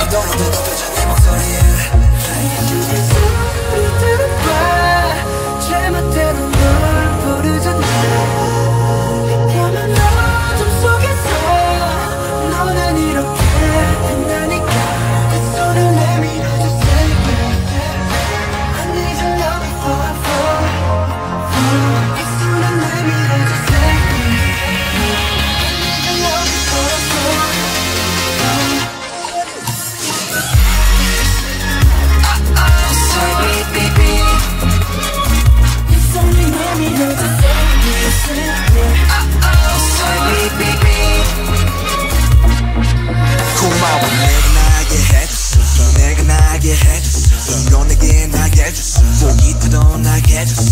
너로도 높여져 내 목소리에 소리 들어봐 제멋대로 널 부르잖아 까만 어둠 속에서 너는 이렇게 빛나니까 내 손을 내밀어주세요 I need your love for 이 손을 내밀어주세요 I need your love for 고마워 내가 나게 해줬어 내가 나게 해줬어 넌 내게 나게 해줬어 꼭 이토록 나게 해줬어